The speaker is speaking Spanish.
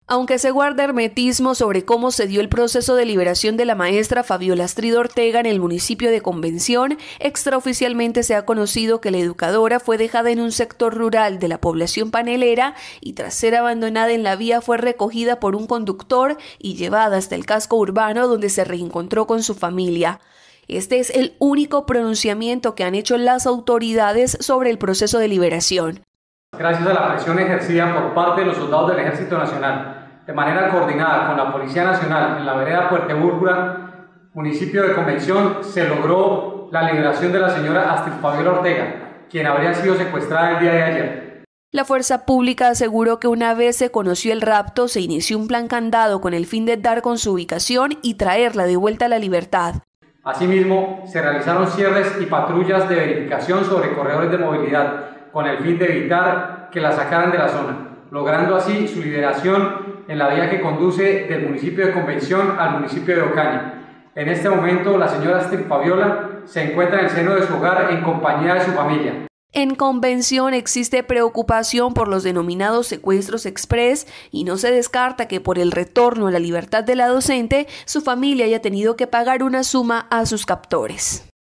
Aunque se guarda hermetismo sobre cómo se dio el proceso de liberación de la maestra Fabiola Astrid Ortega en el municipio de Convención, extraoficialmente se ha conocido que la educadora fue dejada en un sector rural de la población panelera y tras ser abandonada en la vía fue recogida por un conductor y llevada hasta el casco urbano donde se reencontró con su familia. Este es el único pronunciamiento que han hecho las autoridades sobre el proceso de liberación. Gracias a la presión ejercida por parte de los soldados del Ejército Nacional, de manera coordinada con la Policía Nacional en la vereda Puerto Búrgula, municipio de Convención, se logró la liberación de la señora Astrid Fabiola Ortega, quien habría sido secuestrada el día de ayer. La fuerza pública aseguró que una vez se conoció el rapto, se inició un plan candado con el fin de dar con su ubicación y traerla de vuelta a la libertad. Asimismo, se realizaron cierres y patrullas de verificación sobre corredores de movilidad, con el fin de evitar que la sacaran de la zona, logrando así su liberación en la vía que conduce del municipio de Convención al municipio de Ocaña. En este momento, la señora Astrid Fabiola se encuentra en el seno de su hogar en compañía de su familia. En Convención existe preocupación por los denominados secuestros express y no se descarta que por el retorno a la libertad de la docente, su familia haya tenido que pagar una suma a sus captores.